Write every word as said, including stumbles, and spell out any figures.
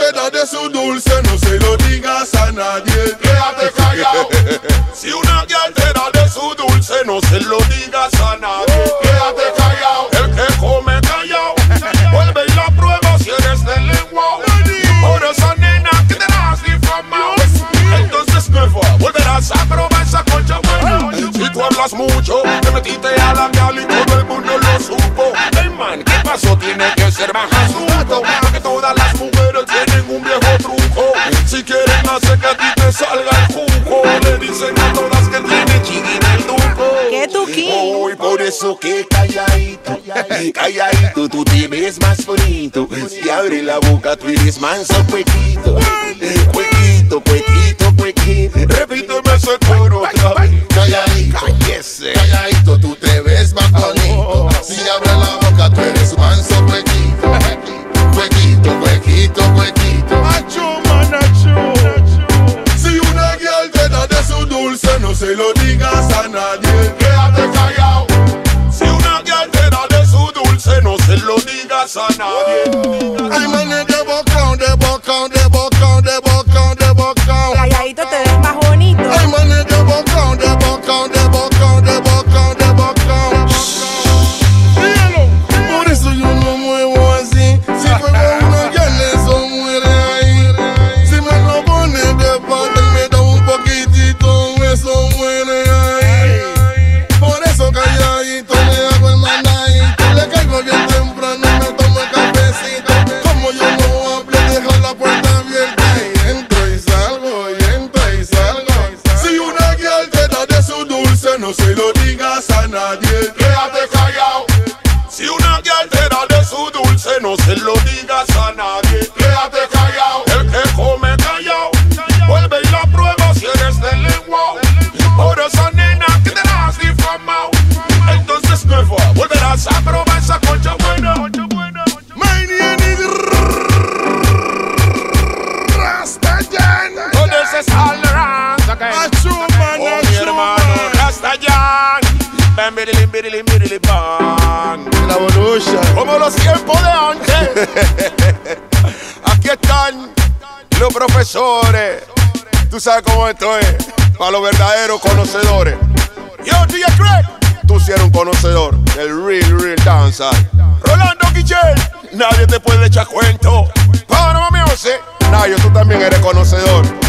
te da de su dulce, no se lo digas a nadie. Quédate callado. Si una girl te da de su dulce, no se lo digas a nadie. Quédate callado. El que come callado, vuelve y la prueba si eres de lengua. Por esa nena que te das difamado, entonces nueva, volverás a probar esa concha buena. Si tú hablas mucho, te metiste a la gal y todo el mundo lo supo. Hey man, ¿qué pasó? Tiene que ser más asunto, porque todas las mujeres tienen un viejo truco. Si quieren hacer que a ti te salga el jugo, le dicen a todas que tiene chiquín el duco. ¿Qué tuquín? Uy, por eso que calladito, calladito, tú te ves más bonito. Si abre la boca, tú eres manso, cuequito. Cuequito, cuequito, cuequito. Repíteme ese coro otra vez. Calladito, calladito, tú te ves más bonito. Si abres la boca, tú eres manso, huequito. Huequito, huequito, huequito. Achu, man, achu. Si una girl te da de su dulce, no se lo digas a nadie. Quédate callado. Si una girl te da de su dulce, no se lo digas a nadie. Ay, manes de bocón, de bocón, de bocón, de bocón, de bocón. Calladito te ves más bonito. Ay, manes de bocón, de bocón, de bocón, de bocón, de bocón. Por eso yo no muevo así. Si juego una girl, eso muere ahí. Si me lo pone de parte y me da un poquitito, eso muere ahí. Por eso calladito le hago el mandadito. Le caigo bien temprano y me tomo el cafecito. Como yo no hablo, dejo la puerta abierta y entro y salgo, y entro y salgo. Si una girl te da de su dulce, no se lo digas a nadie. Quédate callado. Si una girl te da de su dulce, no se lo digas a nadie. Quédate callado. El que come callado, vuelve y la prueba si eres de lengua. Por esa nena que te das difamado, entonces nueva, volverás a probar esa concha buena. My name is Rastayan. Oh, this is all around again. Achu, man, Oh, mi achu, hermano man. Rastayan. Bam, birilim, birilim, birilim, bam. La evolution. Como los tiempos de antes. Aquí están los profesores. Tú sabes cómo esto es. Para los verdaderos conocedores. Yo, D J Greg, tú sí eres un conocedor del real, real dancehall. Rolando Guillén, nadie te puede echar cuento. Panama Music, Nayo, tú también eres conocedor.